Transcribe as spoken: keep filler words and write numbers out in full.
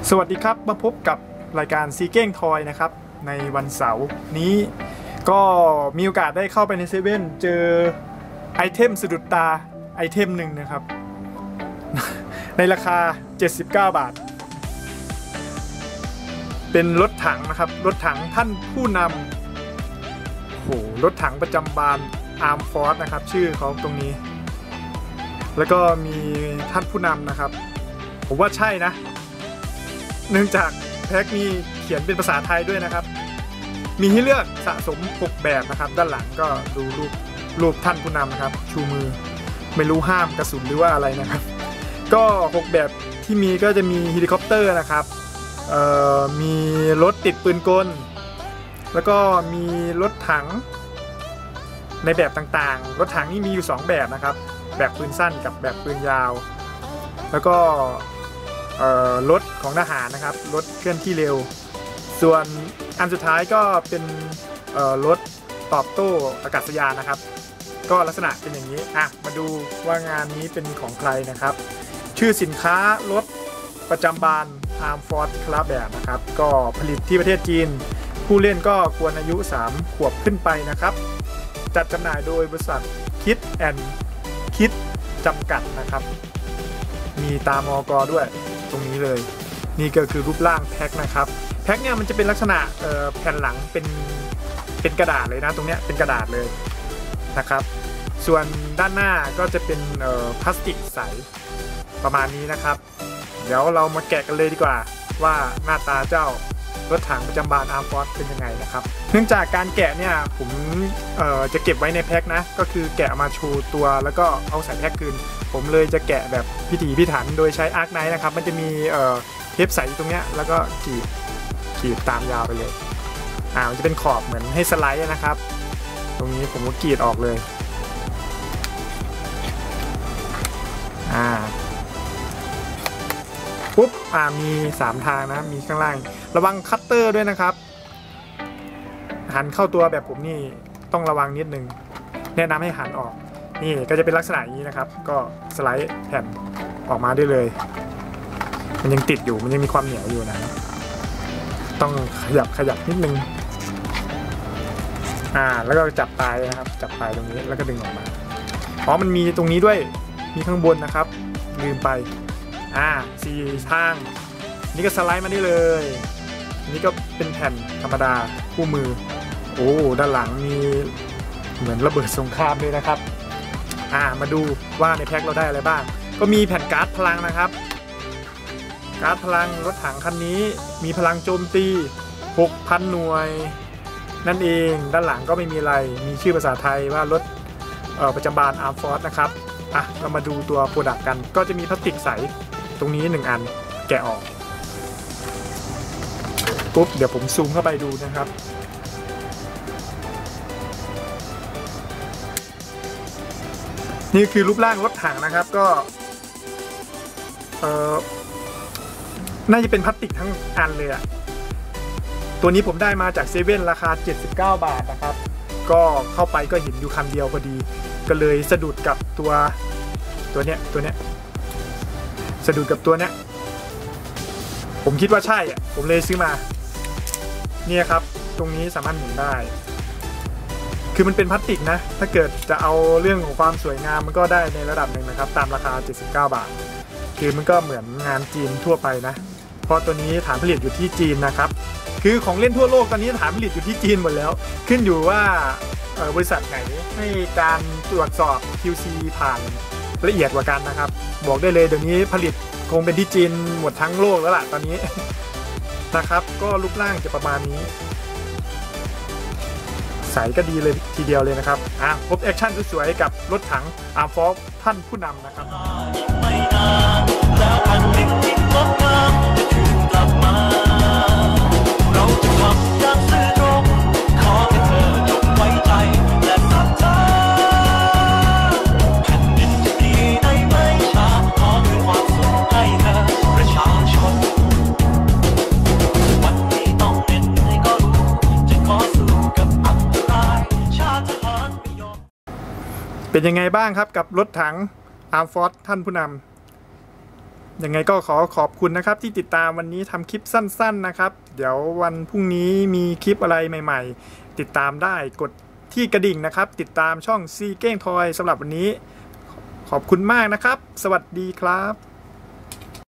สวัสดีครับมาพบกับรายการซีเก้งทอยนะครับในวันเสาร์นี้ก็มีโอกาสได้เข้าไปในเซเว่นเจอไอเทมสะดุดตาไอเทมหนึ่งนะครับ ในราคาเจ็ดสิบเก้าบาทเป็นรถถังนะครับรถถังท่านผู้นำโหรถถังประจำบานอาร์มฟอร์สนะครับชื่อเขาตรงนี้แล้วก็มีท่านผู้นำนะครับผมว่าใช่นะเนื่องจากแพ็คมีเขียนเป็นภาษาไทยด้วยนะครับมีให้เลือกสะสมหกแบบนะครับด้านหลังก็ดูรูปรูปท่านผู้นำนะครับชูมือไม่รู้ห้ามกระสุนหรือว่าอะไรนะครับก็หกแบบที่มีก็จะมีเฮลิคอปเตอร์นะครับมีรถติดปืนกลแล้วก็มีรถถังในแบบต่างๆรถถังนี่มีอยู่สองแบบนะครับแบบปืนสั้นกับแบบปืนยาวแล้วก็รถของทหารนะครับรถเคลื่อนที่เร็วส่วนอันสุดท้ายก็เป็นรถตอบโต้อากาศยานนะครับก็ลักษณะเป็นอย่างนี้อ่ะมาดูว่างานนี้เป็นของใครนะครับชื่อสินค้ารถประจำบาน Arm Force คลาสแบบนะครับก็ผลิตที่ประเทศจีนผู้เล่นก็ควรอายุสามขวบขึ้นไปนะครับจัดจำหน่ายโดยบริษัทคิดแอนด์คิดจำกัดนะครับมีตามอกด้วยตรงนี้เลยนี่ก็คือรูปร่างแพ็คนะครับแพ็คเนี่ยมันจะเป็นลักษณะแผ่นหลังเป็นเป็นกระดาษเลยนะตรงเนี้ยเป็นกระดาษเลยนะครับส่วนด้านหน้าก็จะเป็นพลาสติกใสประมาณนี้นะครับเดี๋ยวเรามาแกะกันเลยดีกว่าว่าหน้าตาเจ้ารถถังประจำบานอาร์มฟอร์สเป็นยังไงนะครับเนื่องจากการแกะเนี่ยผมจะเก็บไว้ในแพ็คนะก็คือแกะมาโชว์ตัวแล้วก็เอาใส่แพ็คคืนผมเลยจะแกะแบบพิถีพิถันโดยใช้อาร์คไนท์นะครับมันจะมีเทปใสตรงเนี้ยแล้วก็ขีดขีดตามยาวไปเลยอ่ามันจะเป็นขอบเหมือนให้สไลด์นะครับตรงนี้ผมก็กรีดออกเลยอ่าปุ๊บอ่ามีสามทางนะมีข้างล่างระวังคัตเตอร์ด้วยนะครับหันเข้าตัวแบบผมนี่ต้องระวังนิดนึงแนะนำให้หันออกนี่ก็จะเป็นลักษณะอย่างนี้นะครับก็สไลด์แผ่นออกมาได้เลยมันยังติดอยู่มันยังมีความเหนียวอยู่นะต้องขยับขยับนิดนึงอ่าแล้วก็จับปลายนะครับจับปลายตรงนี้แล้วก็ดึงออกมาอ๋อมันมีตรงนี้ด้วยมีข้างบนนะครับลืมไปอ่าสี่ทางนี่ก็สไลด์มาได้เลยนี่ก็เป็นแผ่นธรรมดาคู่มือโอ้ด้านหลังมีเหมือนระเบิดสงครามเลยนะครับอ่ามาดูว่าในแพ็คเราได้อะไรบ้างก็มีแผ่นการ์ดพลังนะครับการ์ดพลังรถถังคันนี้มีพลังโจมตี หกพัน หน่วยนั่นเองด้านหลังก็ไม่มีอะไรมีชื่อภาษาไทยว่ารถประจำบาน Arm Force นะครับอ่ะเรามาดูตัวโปรดักต์กันก็จะมีพลาสติกใสตรงนี้หนึ่งอันแกะออกปุ๊บเดี๋ยวผมซูมเข้าไปดูนะครับนี่คือรูปร่างรถถังนะครับก็เออน่าจะเป็นพลาสติกทั้งอันเลยอะตัวนี้ผมได้มาจากเซเว่นราคาเจ็ดสิบเก้าบาทนะครับก็เข้าไปก็เห็นอยู่คันเดียวพอดีก็เลยสะดุดกับตัวตัวเนี้ยตัวเนี้ยสะดุดกับตัวเนี้ยผมคิดว่าใช่อ่ะผมเลยซื้อมาเนี่ยครับตรงนี้สามารถหมุนได้คือมันเป็นพลาสติกนะถ้าเกิดจะเอาเรื่องของความสวยงามมันก็ได้ในระดับหนึ่งนะครับตามราคาเจ็ดสิบเก้าบาทคือมันก็เหมือนงานจีนทั่วไปนะเพราะตัวนี้ฐานผลิตอยู่ที่จีนนะครับคือของเล่นทั่วโลกตอนนี้ฐานผลิตอยู่ที่จีนหมดแล้วขึ้นอยู่ว่าบริษัทไหนให้การตรวจสอบ คิว ซี ผ่านละเอียดกว่ากันนะครับบอกได้เลยเดี๋ยวนี้ผลิตคงเป็นที่จีนหมดทั้งโลกแล้วล่ะตอนนี้นะครับก็รูปร่างจะประมาณนี้ใสก็ดีเลยทีเดียวเลยนะครับอ่ะพบแอคชั่นสวยๆกับรถถัง Arm Force ท่านผู้นำนะครับเป็นยังไงบ้างครับกับรถถัง Arm Force ท่านผู้นยังไงก็ขอขอบคุณนะครับที่ติดตามวันนี้ทำคลิปสั้นๆนะครับเดี๋ยววันพรุ่งนี้มีคลิปอะไรใหม่ๆติดตามได้กดที่กระดิ่งนะครับติดตามช่องซีเก้งทอยสำหรับวันนี้ขอบคุณมากนะครับสวัสดีครับ